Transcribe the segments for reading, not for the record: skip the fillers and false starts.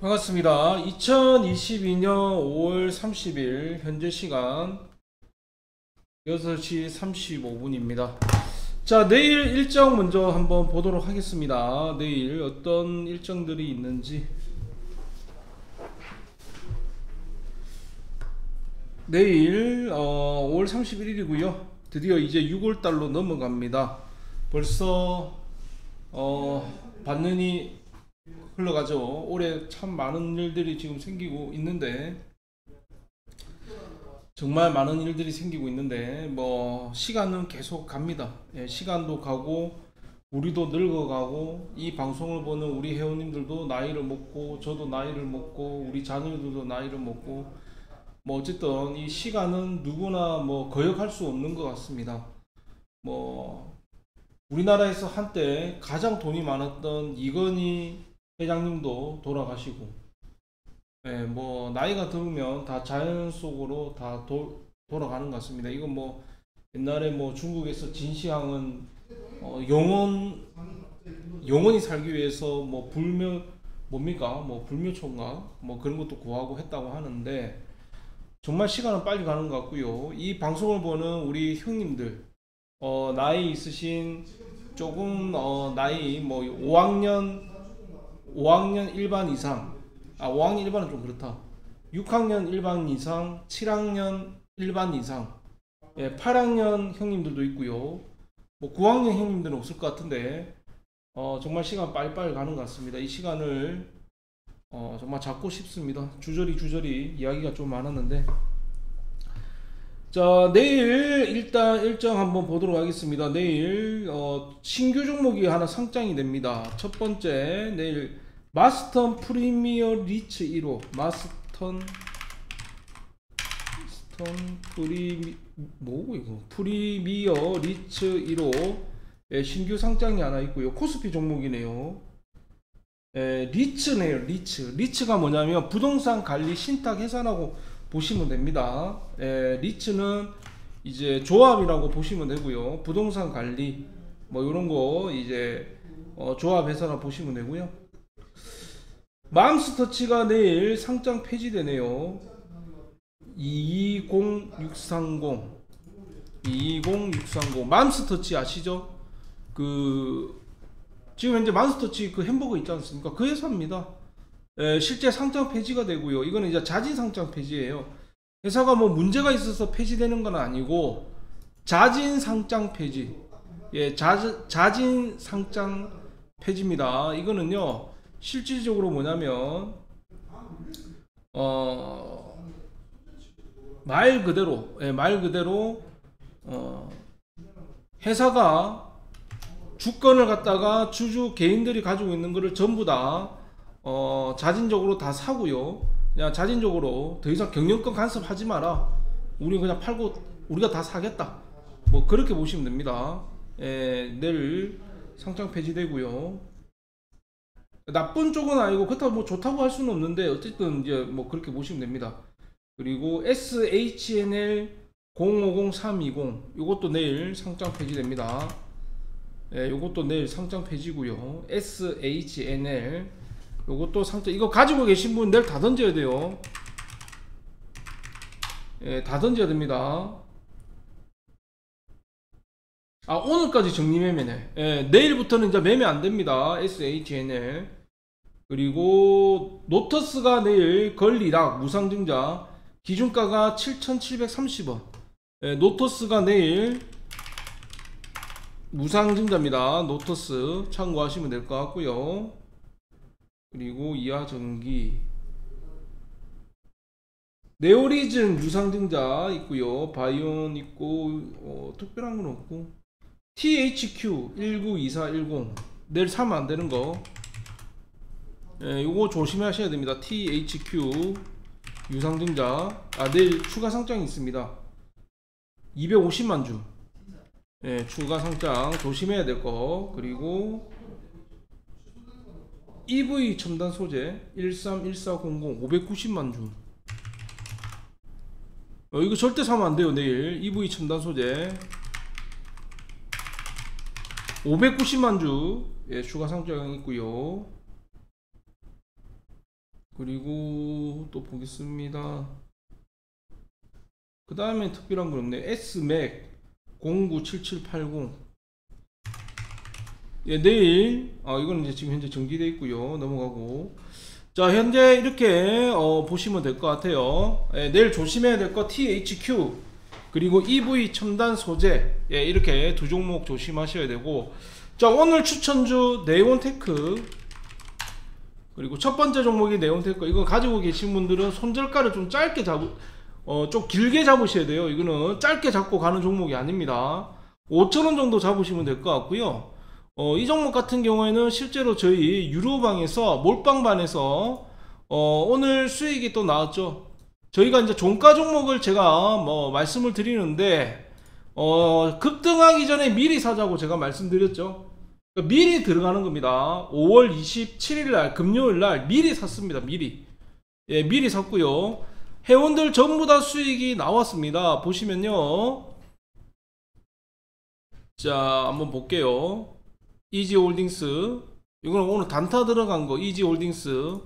반갑습니다. 2022년 5월 30일 현재 시간 6시 35분입니다. 자, 내일 일정 먼저 한번 보도록 하겠습니다. 내일 어떤 일정들이 있는지. 내일 5월 31일이고요. 드디어 이제 6월달로 넘어갑니다. 벌써 반년이 흘러가죠. 올해 참 많은 일들이 지금 생기고 있는데, 정말 많은 일들이 생기고 있는데, 뭐 시간은 계속 갑니다. 예, 시간도 가고 우리도 늙어가고, 이 방송을 보는 우리 회원님들도 나이를 먹고, 저도 나이를 먹고, 우리 자녀들도 나이를 먹고, 뭐 어쨌든 이 시간은 누구나 뭐 거역할 수 없는 것 같습니다. 뭐 우리나라에서 한때 가장 돈이 많았던 이건희 회장님도 돌아가시고, 예, 뭐 나이가 들면 다 자연 속으로 다 돌아가는 것 같습니다. 이건 뭐 옛날에 뭐 중국에서 진시황은 영원히 살기 위해서 뭐 불묘 뭡니까 뭐 불묘초인가 뭐 그런 것도 구하고 했다고 하는데, 정말 시간은 빨리 가는 것 같고요. 이 방송을 보는 우리 형님들, 나이 있으신 조금 나이 뭐 5학년 일반 이상, 5학년 일반은 좀 그렇다. 6학년 일반 이상, 7학년 일반 이상, 예, 8학년 형님들도 있고요. 뭐 9학년 형님들은 없을 것 같은데, 정말 시간 빨리빨리 가는 것 같습니다. 이 시간을 정말 잡고 싶습니다. 주저리 이야기가 좀 많았는데, 자, 내일 일단 일정 한번 보도록 하겠습니다. 내일 신규 종목이 하나 상장이 됩니다. 첫 번째, 내일 마스턴 프리미어 리츠 1호, 마스턴 뭐고 이거 프리미어 리츠 1호, 예, 신규 상장이 하나 있고요. 코스피 종목이네요. 예, 리츠네요. 리츠가 뭐냐면 부동산 관리 신탁 해산하고 보시면 됩니다. 예, 리츠는 이제 조합이라고 보시면 되고요. 부동산 관리 뭐 이런 거 이제 조합 해산하고 보시면 되고요. 맘스터치가 내일 상장 폐지되네요. 20630 맘스터치 아시죠? 지금 현재 맘스터치 그 햄버거 있지 않습니까? 그 회사입니다. 실제 상장 폐지가 되고요. 이거는 이제 자진 상장 폐지예요. 회사가 뭐 문제가 있어서 폐지되는 건 아니고 자진 상장 폐지. 예, 자진 상장 폐지입니다. 이거는요, 실질적으로 뭐냐면 말 그대로 회사가 주권을 갖다가 주주 개인들이 가지고 있는 거를 전부 다 자진적으로 다 사고요. 그냥 자진적으로 더 이상 경영권 간섭하지 마라, 우리 그냥 팔고 우리가 다 사겠다, 뭐 그렇게 보시면 됩니다. 내일 상장 폐지되고요. 나쁜 쪽은 아니고 그렇다고 뭐 좋다고 할 수는 없는데, 어쨌든 이제 뭐 그렇게 보시면 됩니다. 그리고 SHNL 050320 이것도 내일 상장 폐지됩니다. 예, 요것도 내일 상장 폐지고요. SHNL 요것도 상장, 이거 가지고 계신 분 내일 다 던져야 돼요. 예, 다 던져야 됩니다. 오늘까지 정리 매매네. 예, 내일부터는 이제 매매 안 됩니다. SHNL. 그리고 노터스가 내일 걸리락 무상증자 기준가가 7,730원. 예, 노터스가 내일 무상증자입니다. 노터스 참고하시면 될 것 같고요. 그리고 이하전기 네오리즌 유상증자 있고요. 바이온 있고, 특별한 건 없고, THQ 192410 내일 사면 안 되는 거, 예, 요거 조심하셔야 됩니다. THQ 유상증자, 내일 추가 상장이 있습니다. 250만 주, 예, 추가 상장 조심해야 될 거. 그리고 EV 첨단 소재 131400 590만 주, 이거 절대 사면 안 돼요. 내일 EV 첨단 소재 590만 주, 예, 추가 상장 있고요. 그리고 또 보겠습니다. 그 다음에 특별한 건 없네. S맥 097780. 예, 내일 이거는 이제 지금 현재 정지되어 있고요. 넘어가고. 자, 현재 이렇게 보시면 될 것 같아요. 예, 내일 조심해야 될 거 THQ 그리고 EV 첨단 소재, 예, 이렇게 두 종목 조심하셔야 되고. 자, 오늘 추천주 네온테크, 그리고 첫 번째 종목이 네온테크. 이거 가지고 계신 분들은 손절가를 좀 짧게 좀 길게 잡으셔야 돼요. 이거는 짧게 잡고 가는 종목이 아닙니다. 5,000원 정도 잡으시면 될 것 같고요. 이 종목 같은 경우에는 실제로 저희 유로방에서 몰빵반에서 오늘 수익이 또 나왔죠. 저희가 이제 종가 종목을 제가 말씀을 드리는데 급등하기 전에 미리 사자고 제가 말씀드렸죠. 그러니까 미리 들어가는 겁니다. 5월 27일 날 금요일 날 미리 샀습니다. 미리. 예, 미리 샀고요. 회원들 전부 다 수익이 나왔습니다. 보시면요. 자, 한번 볼게요. 이지홀딩스, 이거는 오늘 단타 들어간 거. 이지홀딩스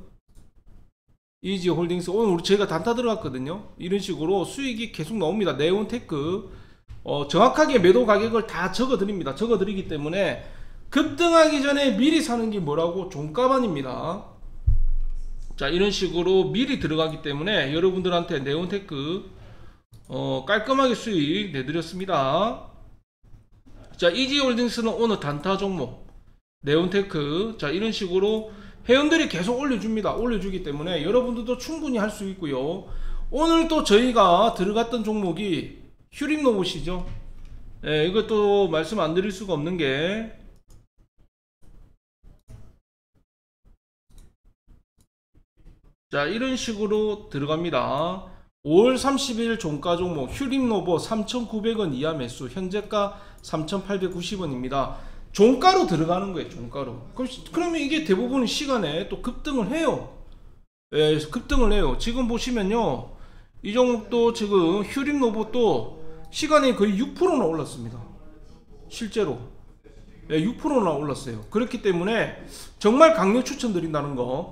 오늘 저희가 단타 들어갔거든요. 이런 식으로 수익이 계속 나옵니다. 네온테크 정확하게 매도 가격을 다 적어 드립니다. 적어 드리기 때문에 급등하기 전에 미리 사는 게 뭐라고? 종가반입니다. 자, 이런 식으로 미리 들어가기 때문에 여러분들한테 네온테크 깔끔하게 수익 내드렸습니다. 자, 이지홀딩스는 오늘 단타 종목, 네온테크. 자, 이런 식으로 회원들이 계속 올려줍니다. 올려주기 때문에 여러분들도 충분히 할 수 있고요. 오늘 또 저희가 들어갔던 종목이 휴림로봇이죠. 예, 이것도 말씀 안 드릴 수가 없는 게, 자, 이런 식으로 들어갑니다. 5월 30일 종가 종목 휴림로봇 3,900원 이하 매수, 현재가 3,890원입니다. 종가로 들어가는 거예요. 종가로. 그러면 이게 대부분 시간에 또 급등을 해요. 예, 급등을 해요. 지금 보시면요, 이 종목도 지금 휴림로봇도 시간에 거의 6%나 올랐습니다. 실제로. 예, 6%나 올랐어요. 그렇기 때문에 정말 강력 추천드린다는 거.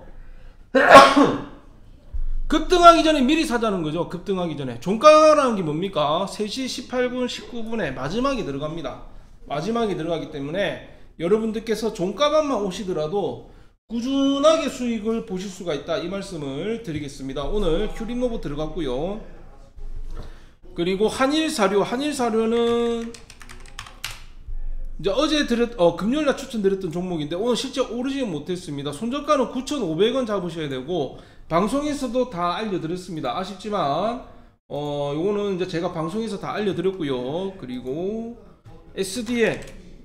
급등하기 전에 미리 사자는 거죠. 급등하기 전에. 종가라는 게 뭡니까? 3시 18분 19분에 마지막에 들어갑니다. 마지막에 들어가기 때문에 여러분들께서 종가반만 오시더라도 꾸준하게 수익을 보실 수가 있다, 이 말씀을 드리겠습니다. 오늘 휴림로봇 들어갔고요. 그리고 한일사료는 이제 어제 금요일날 추천드렸던 종목인데 오늘 실제 오르지는 못했습니다. 손절가는 9,500원 잡으셔야 되고, 방송에서도 다 알려드렸습니다. 아쉽지만 요거는 이제 제가 방송에서 다 알려드렸고요. 그리고 SDN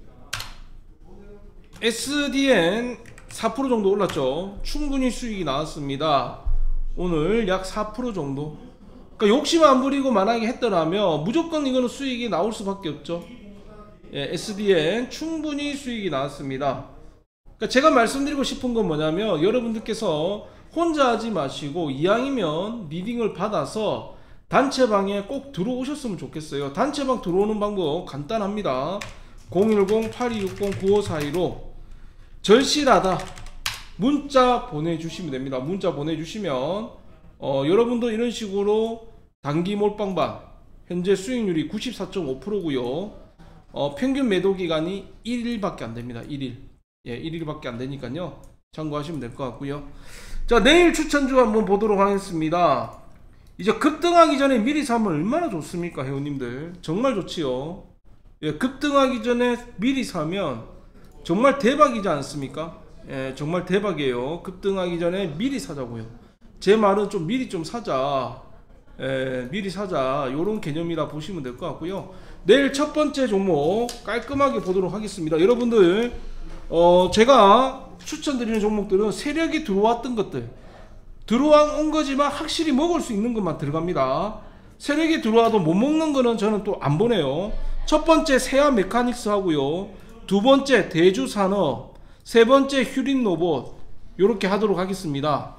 4% 정도 올랐죠. 충분히 수익이 나왔습니다. 오늘 약 4% 정도. 그러니까 욕심 안 부리고 만약에 했더라면 무조건 이거는 수익이 나올 수밖에 없죠. 예, SDN 충분히 수익이 나왔습니다. 그러니까 제가 말씀드리고 싶은 건 뭐냐면, 여러분들께서 혼자 하지 마시고 이왕이면 리딩을 받아서 단체방에 꼭 들어오셨으면 좋겠어요. 단체방 들어오는 방법 간단합니다. 010-8260-9542로 절실하다 문자 보내주시면 됩니다. 문자 보내주시면 여러분도 이런 식으로 단기 몰빵반 현재 수익률이 94.5%고요 평균 매도 기간이 1일밖에 안 됩니다. 1일. 예, 1일밖에 안 되니까요. 참고하시면 될 것 같고요. 자, 내일 추천주 한번 보도록 하겠습니다. 이제 급등하기 전에 미리 사면 얼마나 좋습니까, 회원님들? 정말 좋지요. 예, 급등하기 전에 미리 사면 정말 대박이지 않습니까? 예, 정말 대박이에요. 급등하기 전에 미리 사자고요. 제 말은 좀 미리 좀 사자. 예, 미리 사자. 요런 개념이라 보시면 될 것 같고요. 내일 첫 번째 종목 깔끔하게 보도록 하겠습니다. 여러분들 제가 추천드리는 종목들은 세력이 들어왔던 것들, 들어온 거지만 확실히 먹을 수 있는 것만 들어갑니다. 세력이 들어와도 못 먹는 거는 저는 또 안 보내요. 첫 번째 세아 메카닉스 하고요, 두 번째 대주산업, 세 번째 휴림로봇, 요렇게 하도록 하겠습니다.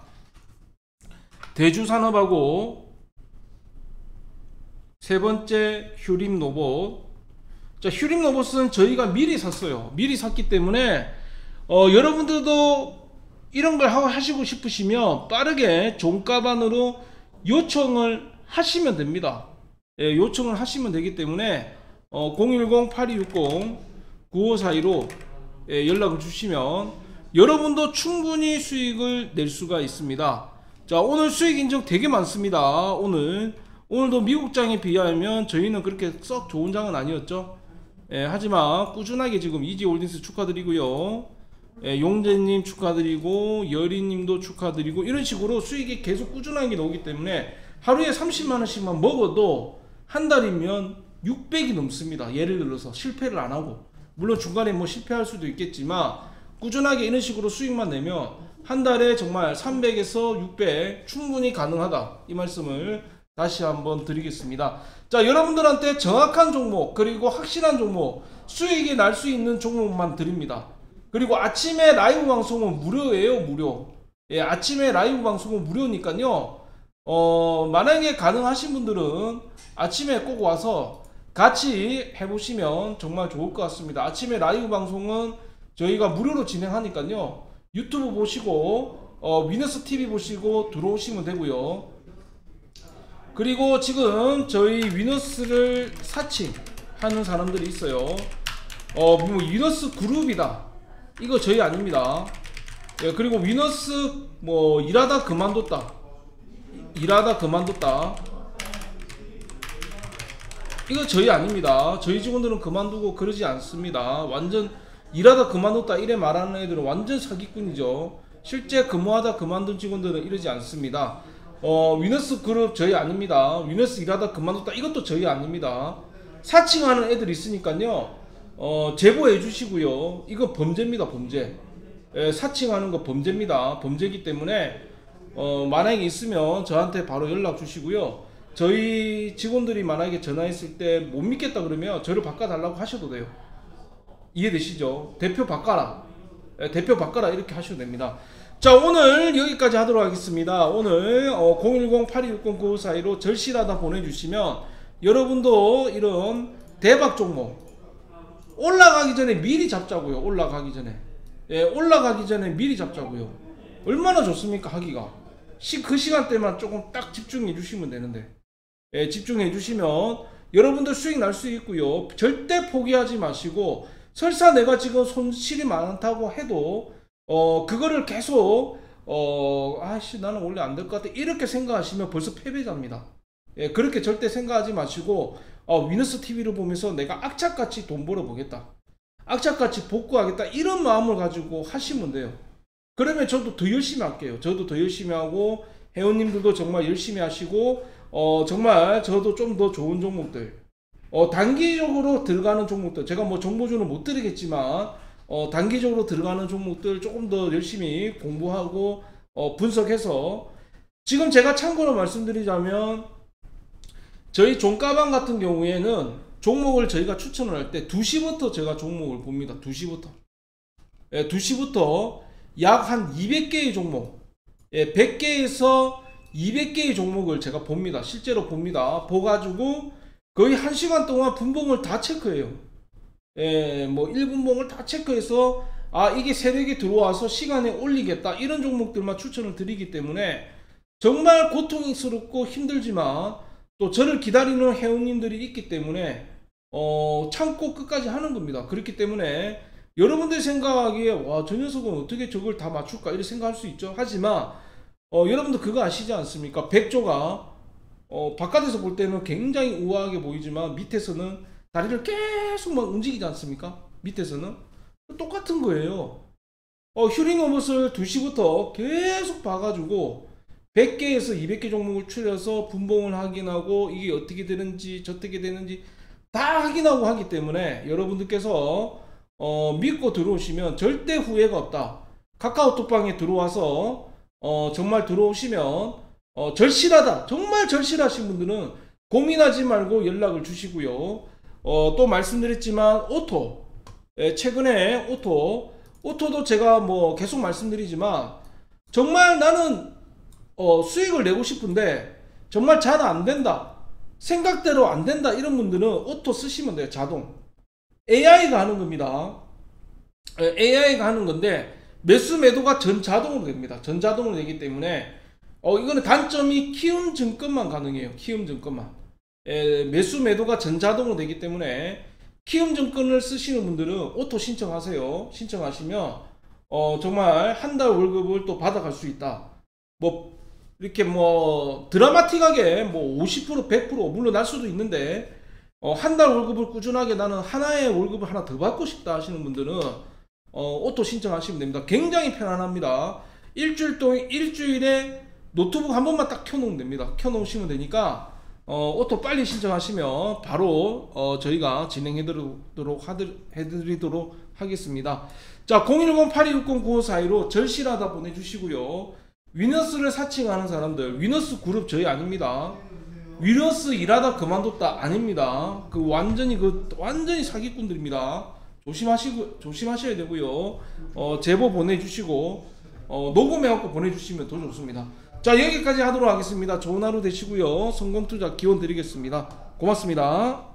대주산업하고 세 번째 휴림로봇. 자, 휴림로봇은 저희가 미리 샀어요. 미리 샀기 때문에 여러분들도 이런 걸 하시고 싶으시면 빠르게 종가반으로 요청을 하시면 됩니다. 예, 요청을 하시면 되기 때문에 010-8260-9542로 예, 연락을 주시면 여러분도 충분히 수익을 낼 수가 있습니다. 자, 오늘 수익 인증 되게 많습니다. 오늘도 미국장에 비하면 저희는 그렇게 썩 좋은 장은 아니었죠. 예, 하지만 꾸준하게 지금 이지홀딩스 축하드리고요. 예, 용재님 축하드리고 여리님도 축하드리고 이런 식으로 수익이 계속 꾸준하게 나오기 때문에 하루에 30만원씩만 먹어도 한 달이면 600이 넘습니다. 예를 들어서 실패를 안하고, 물론 중간에 뭐 실패할 수도 있겠지만 꾸준하게 이런 식으로 수익만 내면 한 달에 정말 300에서 600 충분히 가능하다, 이 말씀을 다시 한번 드리겠습니다. 자, 여러분들한테 정확한 종목 그리고 확실한 종목, 수익이 날 수 있는 종목만 드립니다. 그리고 아침에 라이브 방송은 무료예요. 무료. 예, 아침에 라이브 방송은 무료니까요. 만약에 가능하신 분들은 아침에 꼭 와서 같이 해보시면 정말 좋을 것 같습니다. 아침에 라이브 방송은 저희가 무료로 진행하니까요. 유튜브 보시고 위너스TV 보시고 들어오시면 되고요. 그리고 지금 저희 위너스를 사칭하는 사람들이 있어요. 뭐 위너스 그룹이다, 이거 저희 아닙니다. 예, 그리고 위너스 뭐 일하다 그만뒀다, 이거 저희 아닙니다. 저희 직원들은 그만두고 그러지 않습니다. 완전 일하다 그만뒀다 이래 말하는 애들은 완전 사기꾼이죠. 실제 근무하다 그만둔 직원들은 이러지 않습니다. 위너스 그룹 저희 아닙니다. 위너스 일하다 그만뒀다 이것도 저희 아닙니다. 사칭하는 애들 있으니까요. 제보해 주시고요. 이거 범죄입니다. 범죄. 예, 사칭하는 거 범죄입니다. 범죄이기 때문에 만약에 있으면 저한테 바로 연락 주시고요. 저희 직원들이 만약에 전화했을 때 못 믿겠다 그러면 저를 바꿔달라고 하셔도 돼요. 이해되시죠? 대표 바꿔라, 예, 대표 바꿔라 이렇게 하셔도 됩니다. 자, 오늘 여기까지 하도록 하겠습니다. 오늘 010-8260-9542로 절실하다 보내주시면 여러분도 이런 대박 종목 올라가기 전에 미리 잡자고요. 올라가기 전에, 예, 올라가기 전에 미리 잡자고요. 얼마나 좋습니까? 하기가 그 시간대만 조금 딱 집중해 주시면 되는데, 예, 집중해 주시면 여러분들 수익 날 수 있고요. 절대 포기하지 마시고, 설사 내가 지금 손실이 많다고 해도 그거를 계속 아씨 나는 원래 안 될 것 같아 이렇게 생각하시면 벌써 패배자입니다. 예, 그렇게 절대 생각하지 마시고 위너스 TV를 보면서 내가 악착같이 돈 벌어보겠다, 악착같이 복구하겠다, 이런 마음을 가지고 하시면 돼요. 그러면 저도 더 열심히 할게요. 저도 더 열심히 하고 회원님들도 정말 열심히 하시고 정말 저도 좀 더 좋은 종목들, 단기적으로 들어가는 종목들, 제가 뭐 정보주는 못 드리겠지만 단기적으로 들어가는 종목들 조금 더 열심히 공부하고 분석해서, 지금 제가 참고로 말씀드리자면 저희 종가방 같은 경우에는 종목을 저희가 추천을 할 때 2시부터 제가 종목을 봅니다. 2시부터. 예, 2시부터 약 한 200개의 종목, 예, 100개에서 200개의 종목을 제가 봅니다. 실제로 봅니다. 보가지고 거의 1시간 동안 분봉을 다 체크해요. 예, 뭐 1분봉을 다 체크해서 이게 세력이 들어와서 시간에 올리겠다, 이런 종목들만 추천을 드리기 때문에 정말 고통스럽고 힘들지만 또 저를 기다리는 회원님들이 있기 때문에 참고 끝까지 하는 겁니다. 그렇기 때문에 여러분들이 생각하기에 와, 저 녀석은 어떻게 저걸 다 맞출까 이렇게 생각할 수 있죠. 하지만 여러분들 그거 아시지 않습니까? 백조가 바깥에서 볼 때는 굉장히 우아하게 보이지만 밑에서는 다리를 계속 막 움직이지 않습니까? 밑에서는 똑같은 거예요. 휴링오버스를 2시부터 계속 봐가지고 100개에서 200개 종목을 추려서 분봉을 확인하고 이게 어떻게 되는지 저떻게 되는지 다 확인하고 하기 때문에 여러분들께서 믿고 들어오시면 절대 후회가 없다. 카카오톡방에 들어와서 정말 들어오시면 절실하다, 정말 절실하신 분들은 고민하지 말고 연락을 주시고요. 또 말씀드렸지만 오토, 최근에 오토도 제가 뭐 계속 말씀드리지만 정말 나는 수익을 내고 싶은데 정말 잘 안된다, 생각대로 안된다, 이런 분들은 오토 쓰시면 돼요. 자동 AI가 하는 겁니다. AI가 하는 건데 매수 매도가 전자동으로 됩니다. 전자동으로 되기 때문에 이거는 단점이 키움 증권만 가능해요. 키움 증권만. 매수 매도가 전자동으로 되기 때문에 키움 증권을 쓰시는 분들은 오토 신청하세요. 신청하시면 정말 한 달 월급을 또 받아갈 수 있다. 뭐 이렇게 뭐 드라마틱하게 뭐 50% 100% 물러날 수도 있는데 한 달 월급을 꾸준하게 나는 하나의 월급을 하나 더 받고 싶다 하시는 분들은 오토 신청하시면 됩니다. 굉장히 편안합니다. 일주일에 노트북 한 번만 딱 켜놓으면 됩니다. 켜놓으시면 되니까 오토 빨리 신청하시면 바로 저희가 진행해드리도록 하겠습니다. 자, 010-8260-9542로 절실하다 보내주시고요. 위너스를 사칭하는 사람들, 위너스 그룹 저희 아닙니다. 위너스 일하다 그만뒀다 아닙니다. 완전히 사기꾼들입니다. 조심하셔야 되고요. 제보 보내주시고 녹음해갖고 보내주시면 더 좋습니다. 자, 여기까지 하도록 하겠습니다. 좋은 하루 되시고요. 성공투자 기원 드리겠습니다. 고맙습니다.